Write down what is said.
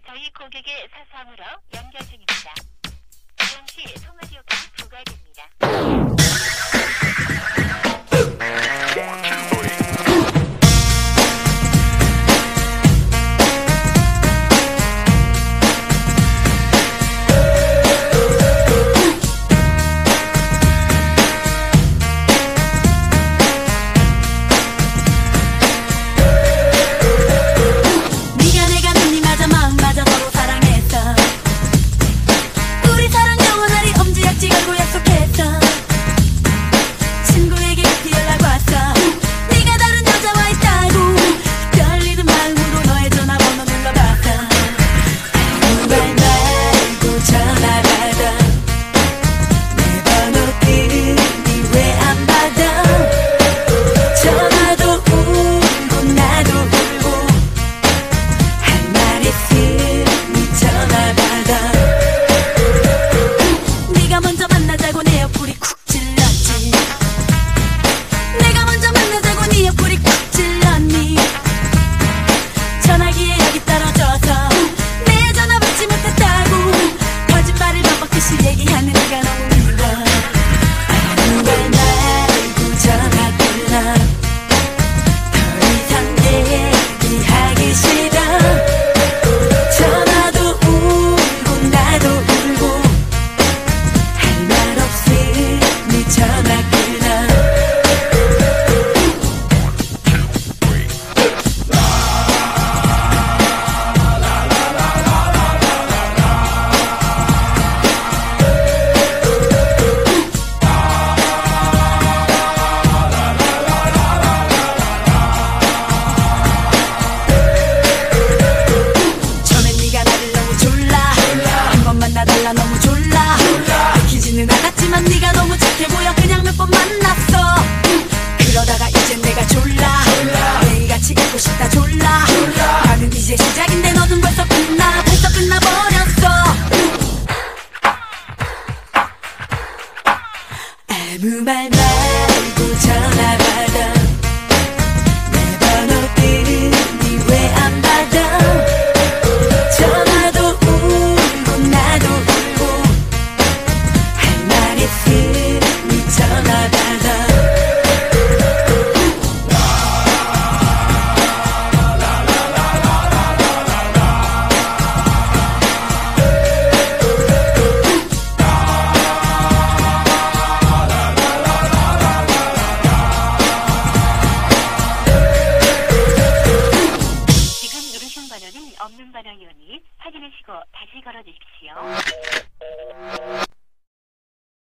저희 고객의 사상으로 연결 중입니다. 이용 시 통화료가 부과됩니다. 나달라 너무 졸라 믿기지는 않았지만 네가 너무 착해 보여 그냥 몇 번 만났어 그러다가 이젠 내가 졸라 매일같이 있고 싶다 졸라 나는 이제 시작인데 너는 벌써 끝나버렸어 아무 말 말고 전화 받아 내 번호 뜨니 왜 안 받아 전화도 울고 나도 울고 할 말 있으니 전화 받아 번호는 없는 번호이오니 확인하시고 다시 걸어주십시오.